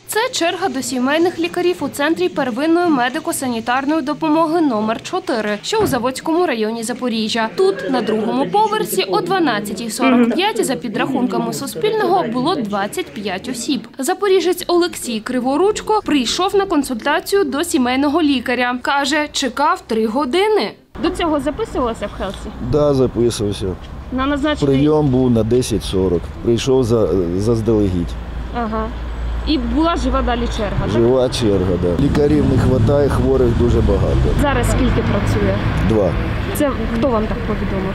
Це черга до сімейних лікарів у центрі первинної медико-санітарної допомоги номер 4, що у Заводському районі Запоріжжя. Тут, на другому поверсі, о 12:45, за підрахунками Суспільного, було 25 осіб. Запоріжець Олексій Криворучко прийшов на консультацію до сімейного лікаря. Каже, чекав 3 години. До цього записувалася в Хелсі? Да, записувався. На назначений... Прийом був на 10:40. Прийшов заздалегідь. Ага. І була жива далі черга, так? Жива черга, да. Лікарів не вистачає, хворих дуже багато. Зараз скільки працює? 2. Це хто вам так повідомив?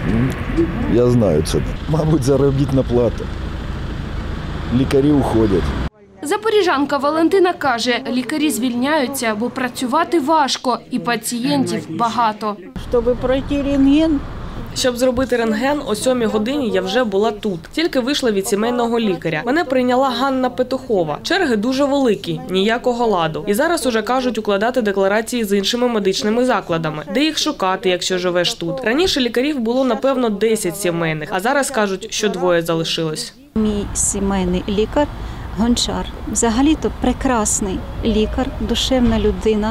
Я знаю це. Мабуть, заробітна плата. Лікарі уходять. Запоріжанка Валентина каже, лікарі звільняються, бо працювати важко і пацієнтів багато. Щоб пройти рентген. Щоб зробити рентген, о 7 годині я вже була тут. Тільки вийшла від сімейного лікаря. Мене прийняла Ганна Петухова. Черги дуже великі, ніякого ладу. І зараз уже кажуть укладати декларації з іншими медичними закладами. Де їх шукати, якщо живеш тут? Раніше лікарів було, напевно, 10 сімейних, а зараз кажуть, що 2 залишилось. Мій сімейний лікар – Гончар. Взагалі-то прекрасний лікар, душевна людина.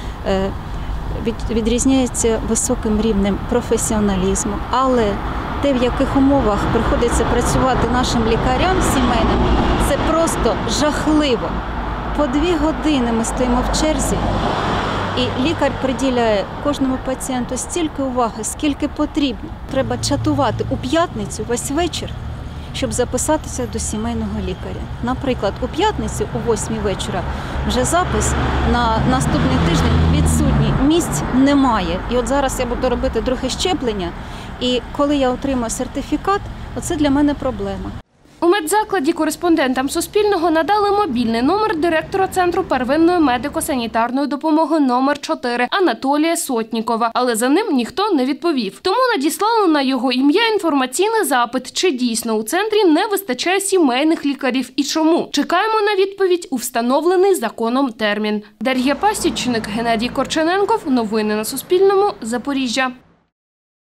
Відрізняється високим рівнем професіоналізму, але те, в яких умовах приходиться працювати нашим лікарям сімейним, це просто жахливо. По 2 години ми стоїмо в черзі, і лікар приділяє кожному пацієнту стільки уваги, скільки потрібно. Треба чатувати у п'ятницю весь вечір, щоб записатися до сімейного лікаря. Наприклад, у п'ятницю о 8 вечора вже запис на наступний тиждень відсутній, місць немає. І от зараз я буду робити друге щеплення, і коли я отримаю сертифікат, оце для мене проблема. У медзакладі кореспондентам Суспільного надали мобільний номер директора Центру первинної медико-санітарної допомоги номер 4 Анатолія Сотнікова, але за ним ніхто не відповів. Тому надіслали на його ім'я інформаційний запит, чи дійсно у центрі не вистачає сімейних лікарів і чому. Чекаємо на відповідь у встановлений законом термін. Дар'я Пасічник, Геннадій Корчененков. Новини на Суспільному. Запоріжжя.